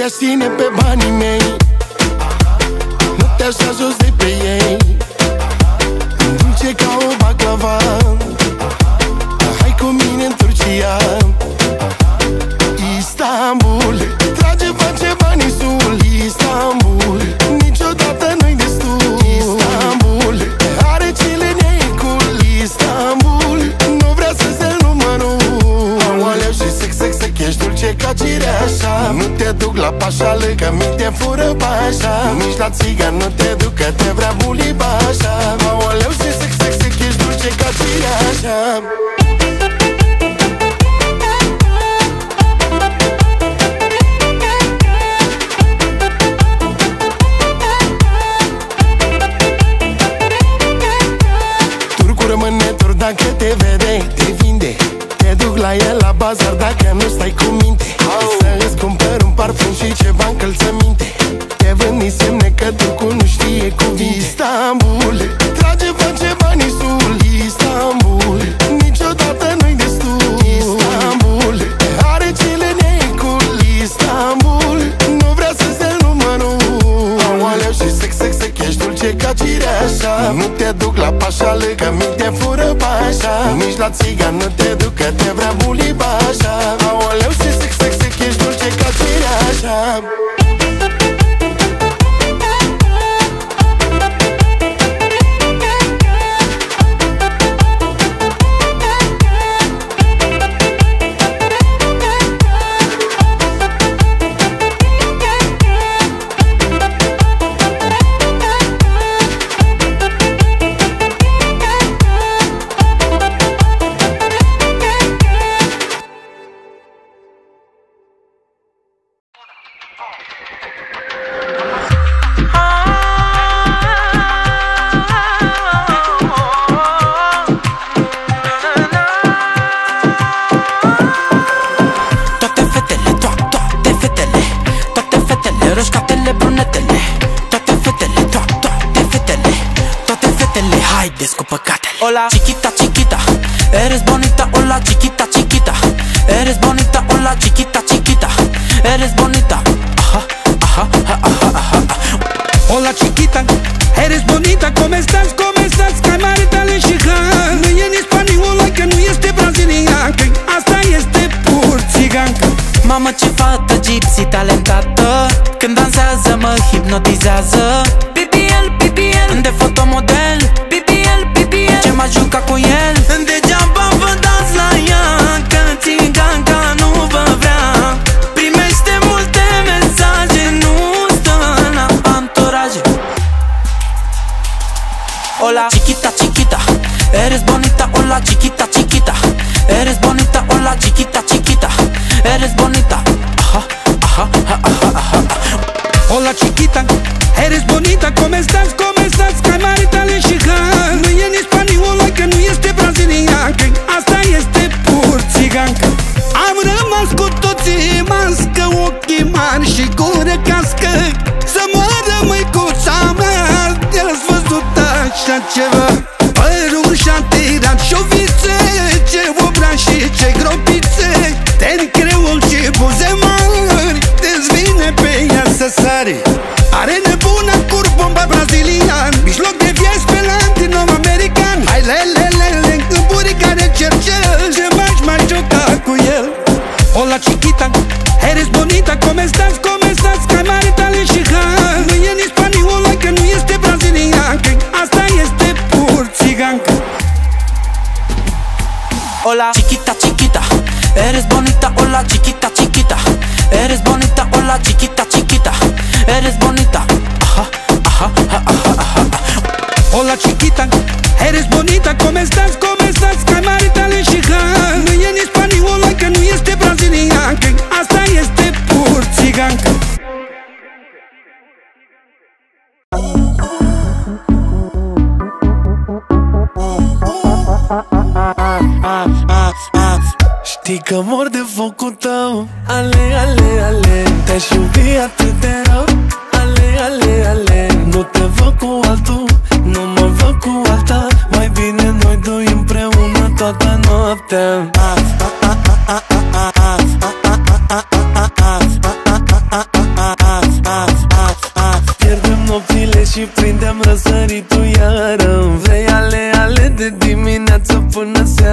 te-aș ține pe banii mei, nu te-aș da jos de pe ei. Dulce ca o baklava, hai cu mine în Turcia, Istanbul. Trage, face banii sul, Istanbul. Niciodată nu-i destul, Istanbul. Are cele necul, Istanbul. Nu vrea să se numărul. Aoleu și sec, ești dulce ca cireașa. Nu te duc la pașală, că mi te fură pașa. Nici la țigan nu te duc, că te vrea bulibașa. Aoleu și sec, ești dulce ca cireașa. Dacă te vede, te vinde. Te duc la el la bazar dacă nu stai cu minte. Să-ți cumpăr un parfum și ceva încălțăminte. Te vând din semne că turcul nu știe cuvinte. Istanbul, trage, face banii sul, Istanbul. Niciodată nu-i destul, Istanbul. Are cele necul, Istanbul. Nu vrea să se numărul. Aoleu și sec, ești dulce ca cireașa. Nu te duc la pașală, că mi te fură pașa. Nici la țigan nu te duc, că te vrea bulibașa. Aoleu și sec, ești dulce ca cireașa. Hola, chiquita, chiquita, eres bonita. Hola, chiquita, chiquita, eres bonita. Hola, chiquita, chiquita, eres bonita. Ajá, ajá, ajá, ajá. Hola, chiquita, eres bonita. ¿Cómo estás? ¿Cómo estás? Ca mare tale și han. Nu e nici spaniolă, că nu este braziliancă. Asta este pur țigancă. Mamă, ce fată gypsy talentată. Când dansează mă hipnotizează. BBL, BBL, de fotomodel. BBL, BBL, ce m-a jucat cu el. Degeaba vă dați la ea, că țiganca nu vă vrea. Primește multe mesaje, nu stă la anturaje. Hola, chiquita, chiquita, eres bonita. Hola, chiquita, chiquita, eres bonita. Hola, chiquita, chiquita, eres bonita. Ajá, ajá, ajá, ajá. Hola, chiquita, eres bonita. ¿Cómo estás? ¿Cómo estás? Ca mare tale și han. Nu e nici spaniolă, că nu este braziliancă. Asta este pur țigancă. Am rămas cu toții mască, ochii mari și gură cască. Să moară măicuța mea, de-ați văzut așa ceva. Părul și-a tirat șovițe, ce obran și ce gropițe. Ten creul și buze mari, te-ți vine pe ea să sari. Are nebuna curbomba brazilian, mijloc de viață pe la antino-american. Hai lelelele, în buricare cercel, ce m-aș juca cu el. Hola, chiquita, eres bonita. ¿Cómo estás? ¿Cómo estás? Ca mare tale și han. Nu e nici spaniolă, că nu este braziliancă. Asta este pur țigancă. Hola, chiquita, chiquita, eres bonita. Hola, chiquita, chiquita, eres bonita. Hola, chiquita, chiquita, eres bonita. Ajá, ajá, ajá, ajá. Hola, chiquita, eres bonita. ¿Cómo estás? ¿Cómo estás? Ca mare tale și han. Nu e nici spaniolă, că nu este braziliancă. Asta este pur țigancă. Știi că mor de focul tău. Ale, ale, ale, te-aș iubi atât de rău. Ale, ale, ale, nu te văd cu altul, nu mă văd cu alta. Mai bine noi doi împreună toată noaptea.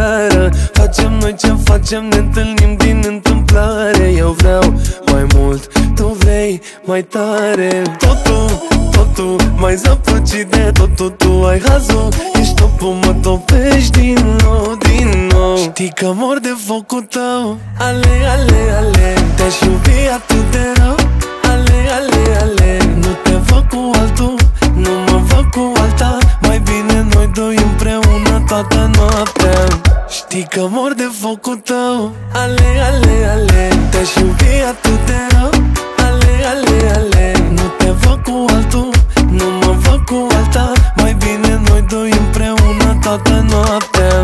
seară. Facem noi ce facem, ne întâlnim din întâmplare. Eu vreau mai mult, tu vrei mai tare. Totul, mai zăpăcit de totul. Tu ai hazul, ești topul, mă topești din nou. Știi că mor de focul tău. Ale, te-aș iubi atât de rău. Ale, nu te văd cu altul, nu mă văd cu alta. Mai bine noi doi împreună toată noaptea. Știi că mor de focul tău. Ale, te-aș iubi atât de rău. Ale, nu te văd cu altul, nu mă văd cu alta. Mai bine noi doi împreună toată noaptea.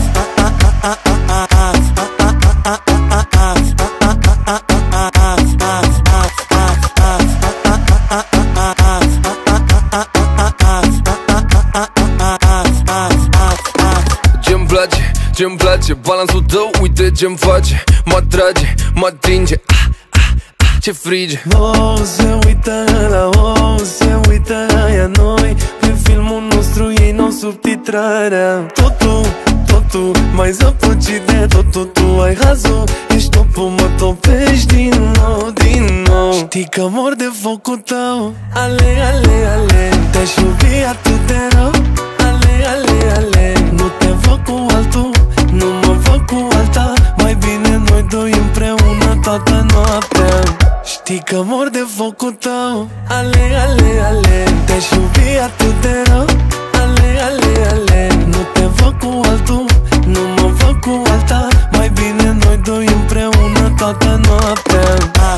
Ce-mi place, balansul tău, uite ce-mi face. Mă atrage, mă atinge, ce frige. Se uită la se uită aia noi. Pe filmul nostru ei n-au subtitrarea. Totul, mai zăpăcit de totul. Tu ai hazul, ești topul, mă topești din nou. Știi că mor de focul tău. Ale, te-aș iubi atât de rău. Ale, nu te văd cu altul, nu mă văd cu alta. Mai bine noi doi împreună toată noaptea. Știi că mor de focul tău. Ale, te-aș iubi atât de rău. Ale, nu te văd cu altul, nu mă văd cu alta. Mai bine noi doi împreună toată noaptea.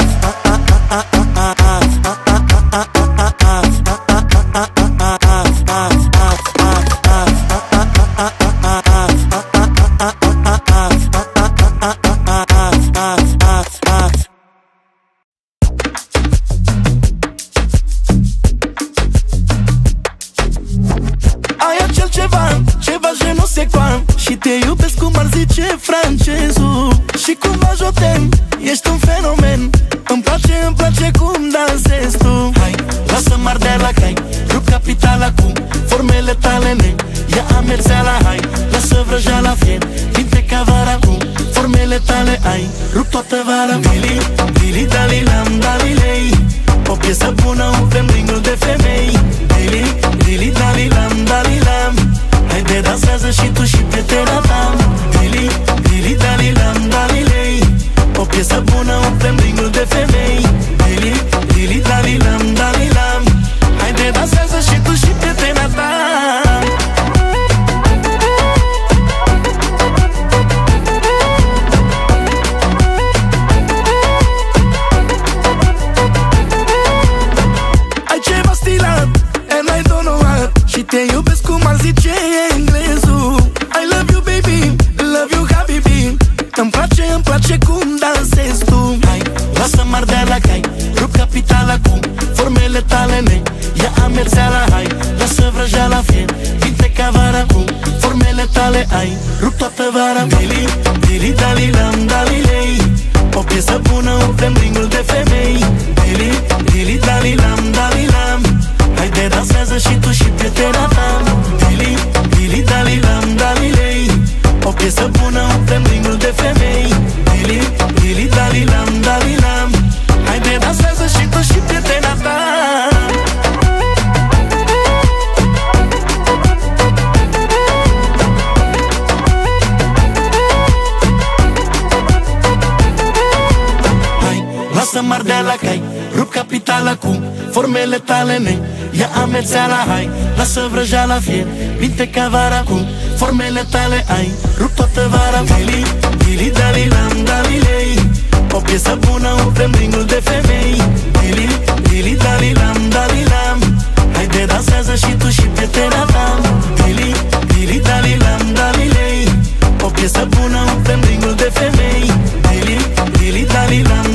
Și te iubesc cum ar zice francezul. Și cum ajutem, ești un fenomen. Îmi place cum dansezi tu. Hai, lasă-mă ardea la cai, rup capitala cu formele tale ne. Ia amerțeala, hai, lasă vrăjeala fier. Pinte ca vara cu formele tale ai. Rup toată vara. Dili, dalilam, dalilei. O piesă bună, umplem ringul de femei. Dili, dalilam, dalilam. Haide, dansează și tu și prietena ta. Dili, dalilam, dalilei. O piesă bună, umplem ringul de femei. Dili, dalilam, dalilam. Haide, dansează și tu și prietena ta. Ai ceva stilat, and I don't know what. Și te iubesc cum ar zice englezul. I love you baby, love you habibi. Îmi place cum dansezi tu. Hai, lasă-mă ardea la cai, rup capitala cu formele tale ne. Ia amerțeala, hai, lasă vrăjeala fier. Pinte ca vara cu formele tale ai. Rup toată vara. Dili, dalilam, dalilei. O piesă bună, umplem ringul de femei. Dili, dalilam, dalilam. Haide, dansează și tu și prietena ta. Dili, dalilam, dalilei. O piesă bună, umplem ringul de femei. Dili, dalilam, dalilam. Haide, dansează și tu și prietena ta. Hai, lasă-mă ardea la cai, rup capitala cu formele tale ne. Ia amerțeala, hai, lasă vrăjeala fier. Pinte ca vara cu formele tale ai. Rup toată vara. Dili, dalilam, dalilei. O piesă bună, umplem ringul de femei. Dili, dalilam, dalilam. Haide, dansează și tu și prietena ta. Dili, dalilam, dalilei. O piesă bună, umplem ringul de femei. Dili, dalilam,